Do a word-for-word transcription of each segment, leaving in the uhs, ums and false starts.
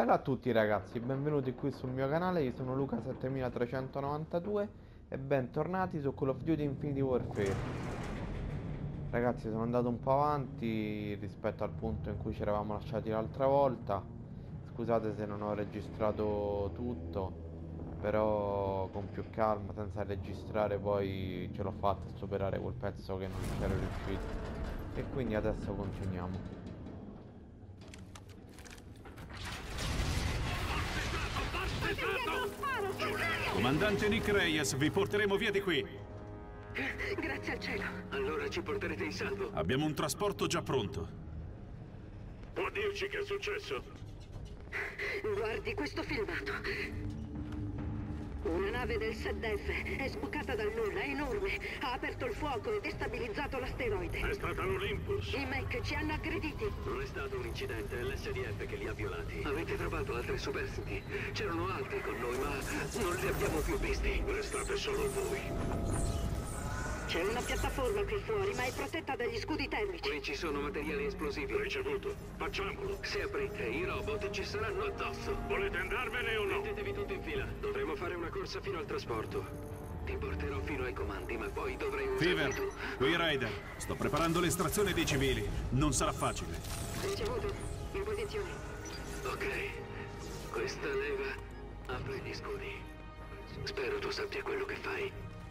Bella a tutti ragazzi, benvenuti qui sul mio canale, io sono Luca setemilatrecentonovantadue e bentornati su Call of Duty Infinity Warfare. Ragazzi, sono andato un po' avanti rispetto al punto in cui ci eravamo lasciati l'altra volta. Scusate se non ho registrato tutto, però con più calma, senza registrare, poi ce l'ho fatta a superare quel pezzo che non c'ero riuscito. E quindi adesso continuiamo. Comandante Nick Reyes, vi porteremo via di qui. Grazie al cielo. Allora ci porterete in salvo. Abbiamo un trasporto già pronto. Può dirci che è successo? Guardi questo filmato. Una nave del S E D F è sbucata dal nulla, è enorme. Ha aperto il fuoco e destabilizzato l'asteroide. È stata l'Olympus. I mech ci hanno aggrediti. Non è stato un incidente, è l'S D F che li ha violati. Avete trovato altre superstiti? C'erano altri con noi, ma non li abbiamo più visti. Restate solo voi. C'è una piattaforma qui fuori, ma è protetta dagli scudi termici. Qui ci sono materiali esplosivi. Ricevuto. Facciamolo. Se aprite, i robot ci saranno addosso. Volete andarvene o no? Mettetevi tutti in fila. Dovremo fare una corsa fino al trasporto. Ti porterò fino ai comandi, ma poi dovrai usarli Fever, tu. qui Raider. Sto preparando l'estrazione dei civili. Non sarà facile. Ricevuto. In posizione. Ok. Questa leva apre gli scudi. Spero tu sappia quello che fai.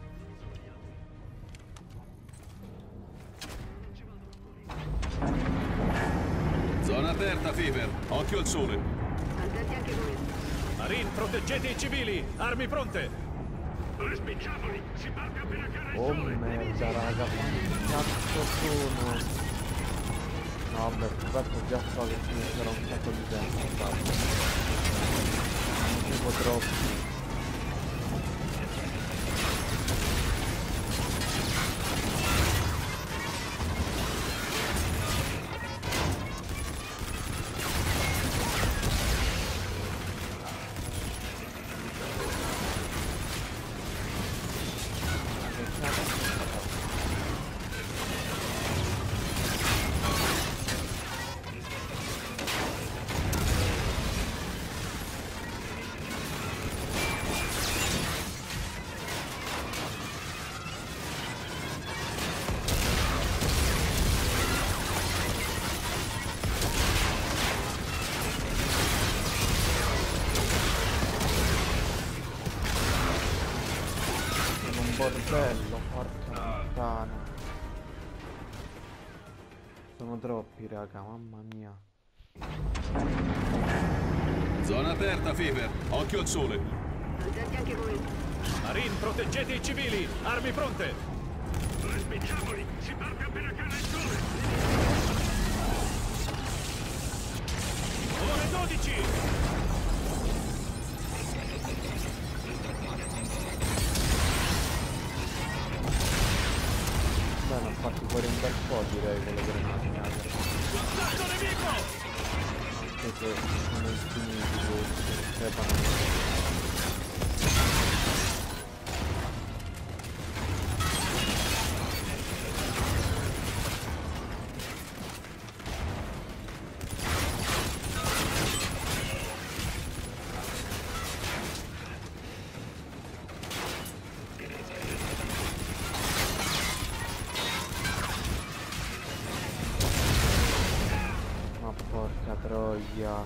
Zona aperta, Fever. Occhio al sole. Attenti anche voi. Marine, proteggete i civili. Armi pronte. Respingiamoli. Si parte appena cara il Oh sole. merda raga, quanti cazzo sono? No vabbè, questo già so che ci metterò un sacco di tempo a farlo. Tipo troppi. Bordello, porca puttana. Sono troppi raga, mamma mia. Zona aperta, Fever. Occhio al sole. Attenti anche voi. Marine, proteggete i civili. Armi pronte. Respingiamoli. Si parte appena cara il sole. Ore dodici. Beh, ne ho fatti fuori un bel po' direi con le granate. Contatto nemico. Anche se sono infiniti questi, crepano. Porca troia.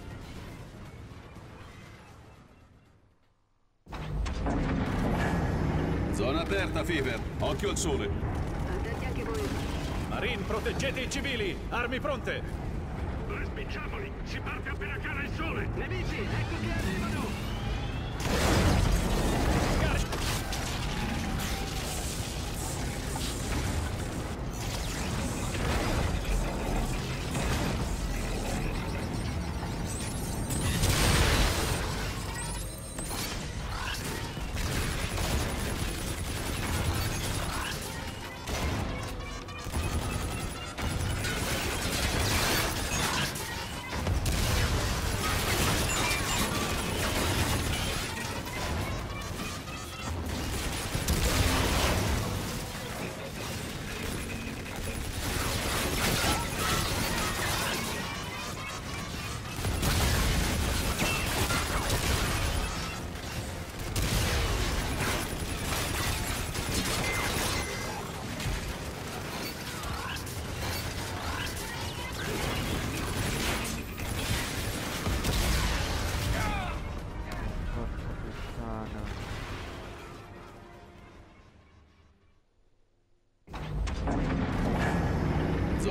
Zona aperta, Fever. Occhio al sole. Attenti anche voi. Marine, proteggete i civili. Armi pronte. Respingiamoli. Si parte appena cara il sole. Nemici, ecco che arrivano!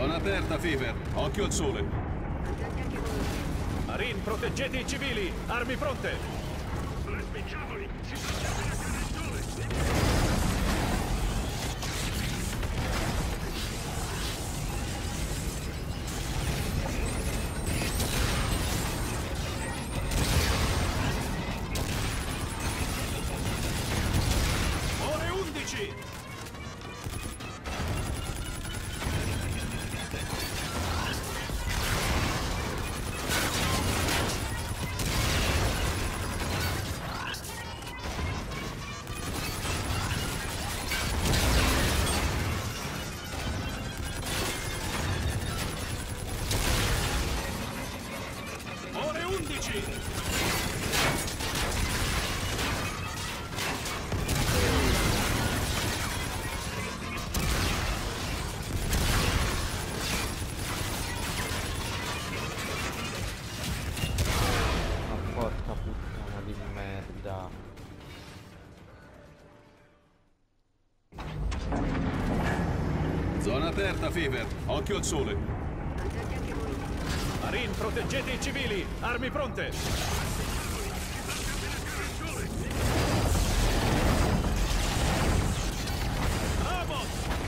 Zona aperta, Fever. Occhio al sole. Marine, proteggete i civili! Armi pronte! Respingiamoli! Si parte appena cade il sole! Ore undici! Ore undici! Ma porca puttana di merda. Zona aperta, Fever. Occhio al sole. Marine, proteggete i civili! Armi pronte! Vamos!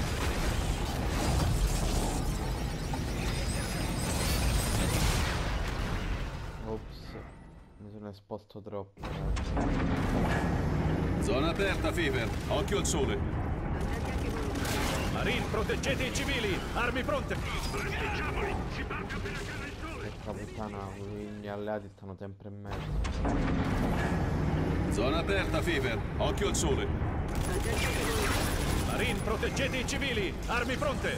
Ops, mi sono esposto troppo. Zona aperta, Fever. Occhio al sole. Marine, proteggete i civili! Armi pronte! Respingiamoli! Si parte appena cade il sole! Porca puttana, i miei alleati stanno sempre in mezzo. Zona aperta, Fever. Occhio al sole. Marine, proteggete i civili! Armi pronte!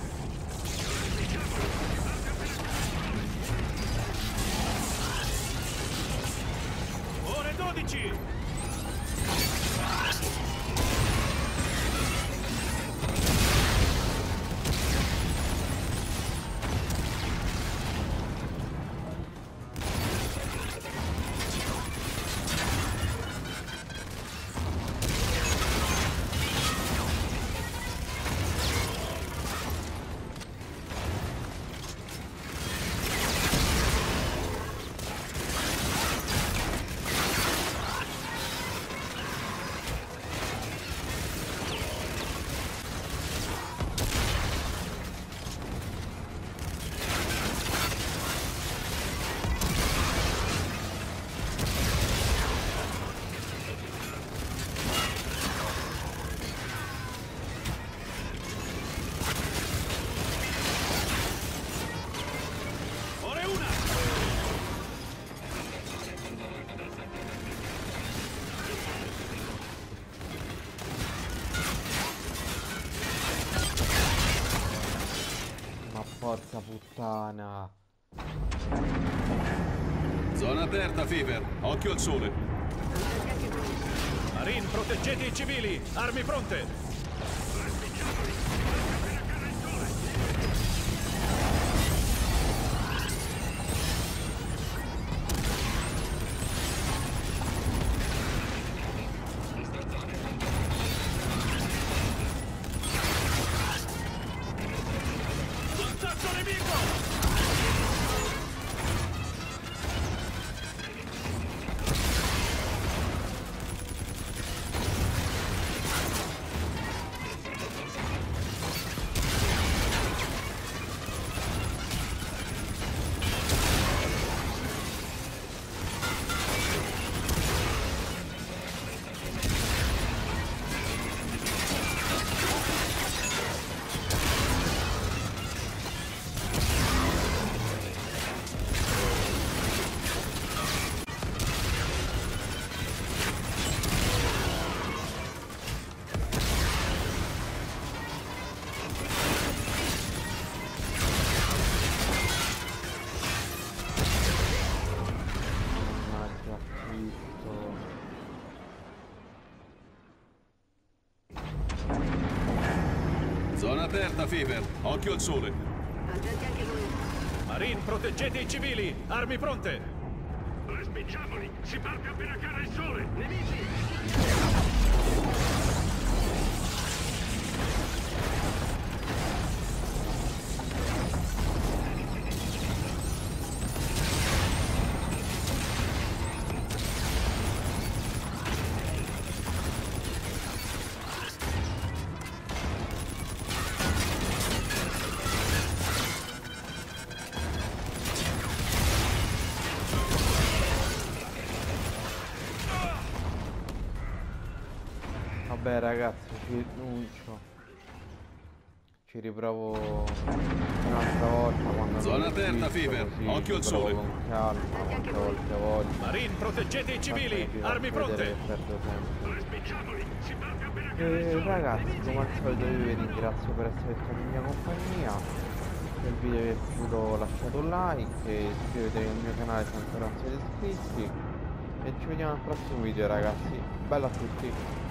Ore dodici! Ore una! Ma porca puttana. Zona aperta, Fever. Occhio al sole. Marine, proteggete i civili! Armi pronte! Contatto nemico! Mannaggia Cristo. Zona aperta, Fever. Occhio al sole. Marine, proteggete i civili! Armi pronte! Respingiamoli! Si parte appena cade il sole! Nemici! Eh ragazzi, ci rinuncio. Ci riprovo un'altra volta quando Zona non terra, inizio, Fever. così Occhio al ci sole. provo con calma, quante volte voglio. Marine, proteggete i civili! Fatemi Armi vedere pronte! che perdo tempo. Respingiamoli! Si parte appena cala il E sole! ragazzi, come al solito io vi ringrazio per essere stati in mia compagnia. Se il video vi è piaciuto lasciate un like e iscrivetevi al mio canale se ancora non siete iscritti. E ci vediamo al prossimo video ragazzi. Bello a tutti!